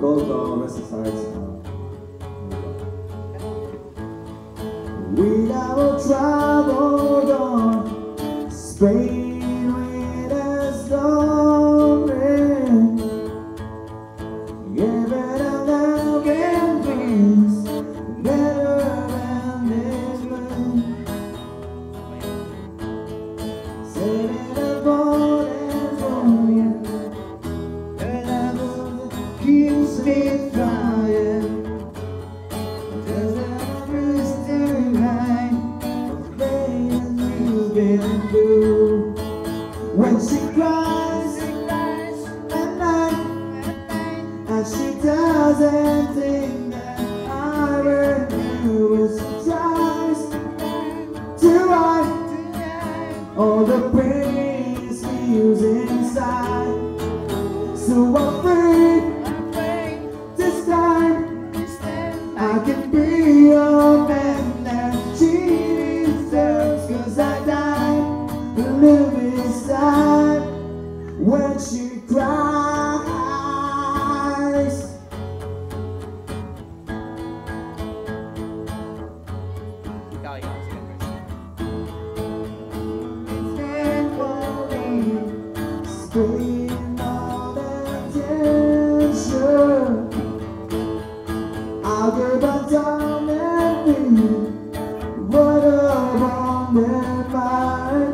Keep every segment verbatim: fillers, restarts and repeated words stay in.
called uh, Restless Hearts. We have traveled on Spain with a story. Give it a look and things better than this one. Sailing aboard and for you, and I know that keeps me trying. There's a mystery behind the things you've been through. When she cries, she cries at night, and she doesn't think that I hurt you. When she tries to hide all the pain she feels inside. So afraid this time I can be a man that she deserves. Cause I died a little this time when she cries. Stand for me, scream all attention. I'll give a time and be what I'm on mind.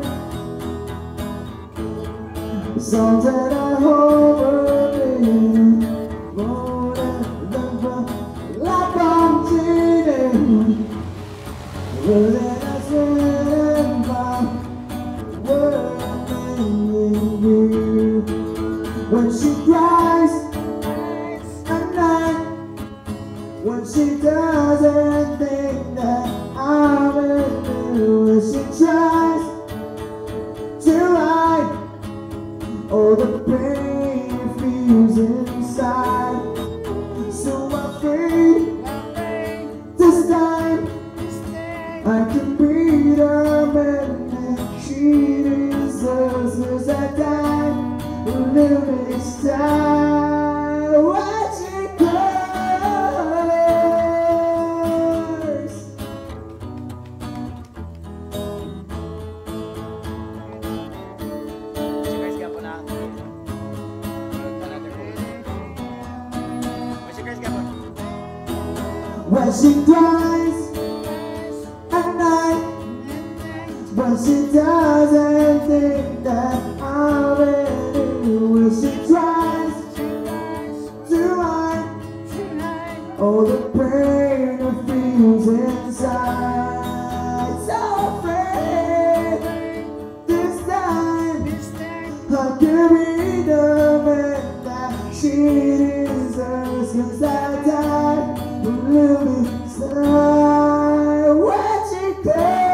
Songs that I hope are in more than the like I'm cheating. Well, then I swear and vow what I'm in you. When she cries at night, when she doesn't think that I'm in you, when she tries to hide all the pain it feels inside. So afraid this time I can be the man that she deserves. Cause I died a little this time when she cries. When she cries at night, when she doesn't think that I'm in you, when she tries to hide all the pain it feels inside. So afraid this time I can be the man that she deserves. Cause I died a little inside when she cries.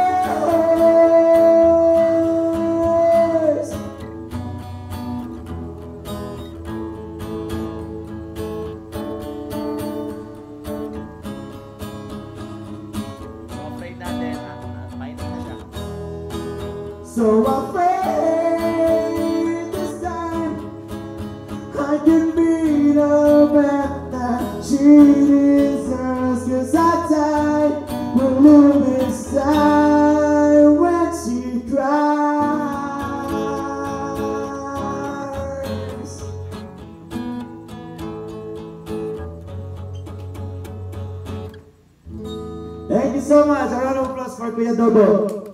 So afraid this time I can be the man that she deserves. Cause I died a little inside when she cries. Thank you so much. A round of applause for Kuya Dogo.